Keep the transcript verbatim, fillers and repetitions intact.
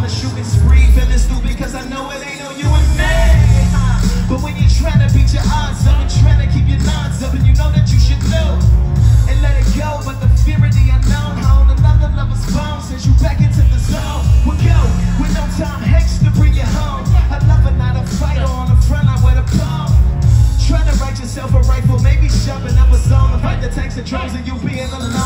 on a shooting spree, feeling stupid cause I know it ain't no you and me. But when you're trying to beat your odds up and trying to keep your nods up, and you know that you should know and let it go, but the fear of the unknown on another lover's phone sends you back into the zone. We'll go with no Tom Hanks to bring you home. A lover, not a fighter, on the front line with a palm. Trying to write yourself a rifle, maybe shoving up a zone to fight the tanks and drones and you being alone.